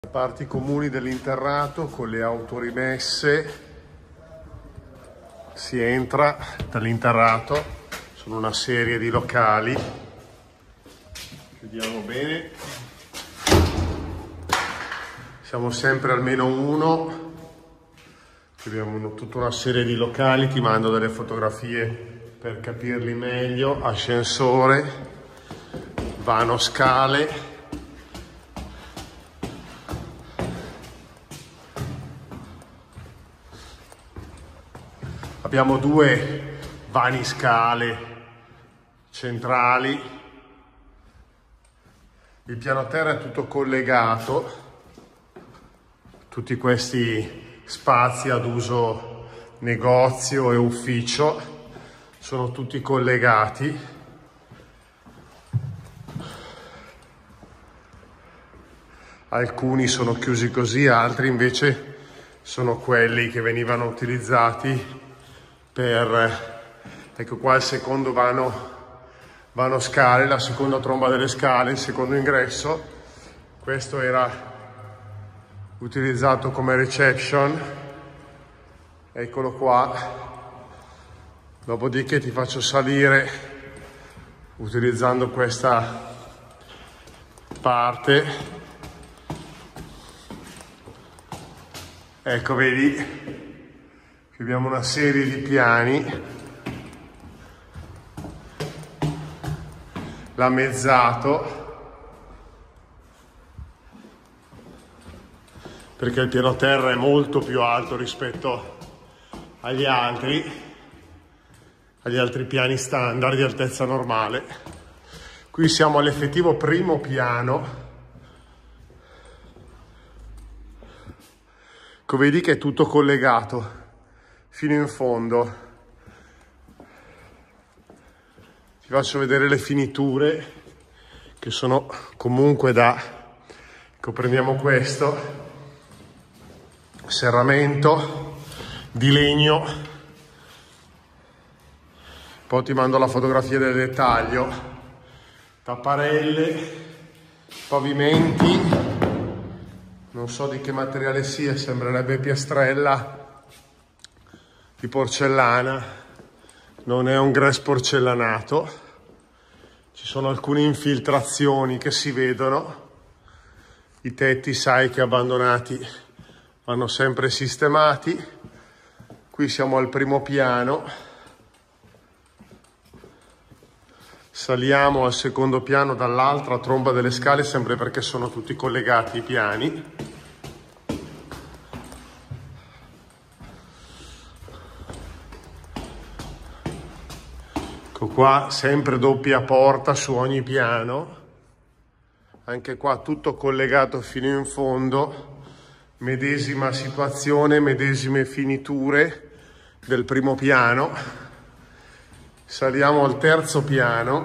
Parti comuni dell'interrato con le auto rimesse, si entra dall'interrato, sono una serie di locali, chiudiamo bene, siamo sempre almeno uno, abbiamo tutta una serie di locali, ti mando delle fotografie per capirli meglio, ascensore, vano scale. Abbiamo due vani scale centrali, il piano terra è tutto collegato, tutti questi spazi ad uso negozio e ufficio sono tutti collegati. Alcuni sono chiusi così, altri invece sono quelli che venivano utilizzati ecco qua il secondo vano scale, la seconda tromba delle scale, il secondo ingresso. Questo era utilizzato come reception, eccolo qua. Dopodiché ti faccio salire utilizzando questa parte. Ecco, vedi? Abbiamo una serie di piani, l'ammezzato, perché il piano terra è molto più alto rispetto agli altri piani standard di altezza normale. Qui siamo all'effettivo primo piano. Come vedi che è tutto collegato fino in fondo. Ti faccio vedere le finiture che sono comunque ecco, prendiamo questo serramento di legno, poi ti mando la fotografia del dettaglio, tapparelle, pavimenti, non so di che materiale sia, sembrerebbe piastrella di porcellana, non è un grès porcellanato, ci sono alcune infiltrazioni che si vedono, i tetti sai che abbandonati vanno sempre sistemati. Qui siamo al primo piano, saliamo al secondo piano dall'altra tromba delle scale, sempre perché sono tutti collegati i piani. Qua sempre doppia porta su ogni piano, anche qua tutto collegato fino in fondo, medesima situazione, medesime finiture del primo piano. Saliamo al terzo piano,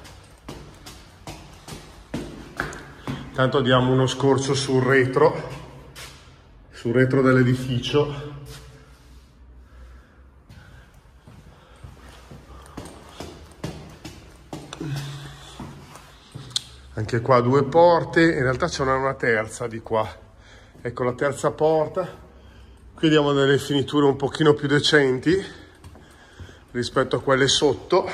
intanto diamo uno scorcio sul retro dell'edificio. Anche qua due porte, in realtà c'è una terza di qua. Ecco la terza porta. Qui diamo delle finiture un pochino più decenti rispetto a quelle sotto.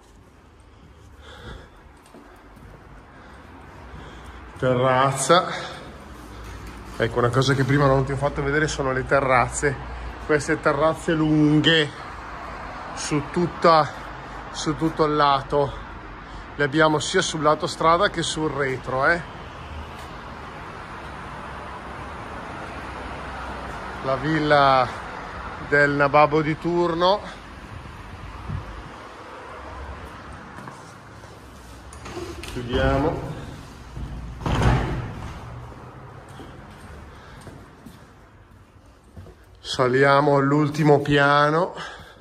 Terrazza. Ecco, una cosa che prima non ti ho fatto vedere sono le terrazze. Queste terrazze lunghe su tutto il lato. Le abbiamo sia sul lato strada che sul retro, La villa del nababo di turno. Chiudiamo. Saliamo all'ultimo piano.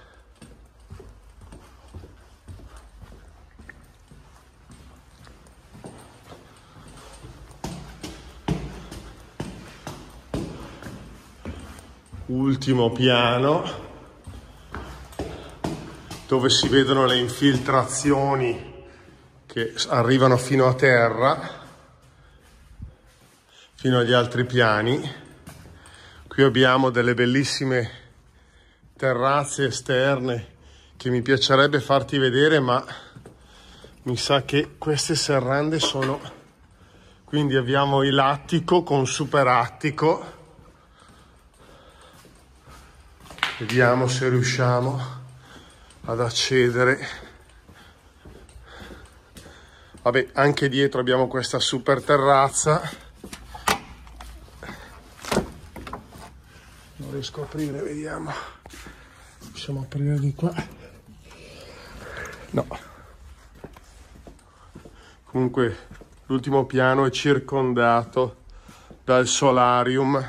Ultimo piano, dove si vedono le infiltrazioni che arrivano fino a terra. fino agli altri piani. Qui abbiamo delle bellissime terrazze esterne che mi piacerebbe farti vedere, ma mi sa che queste serrande sono... Quindi abbiamo il attico con super attico. Vediamo se riusciamo ad accedere. Vabbè, anche dietro abbiamo questa super terrazza. Non riesco a aprire, vediamo. Possiamo aprire di qua? No. Comunque l'ultimo piano è circondato dal solarium.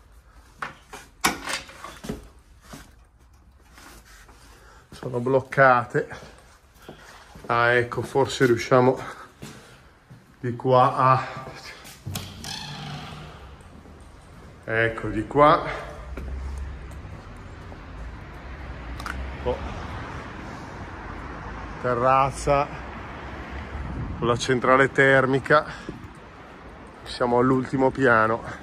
Sono bloccate. Ah, ecco, forse riusciamo di qua a... Ecco, di qua. Oh. Terrazza con la centrale termica. Siamo all'ultimo piano.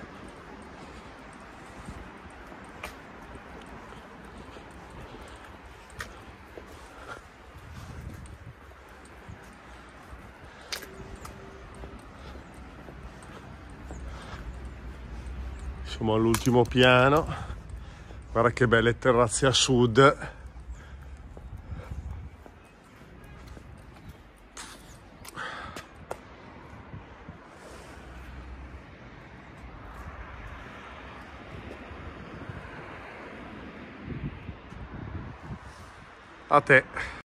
Siamo all'ultimo piano. Guarda che belle terrazze a sud. A te.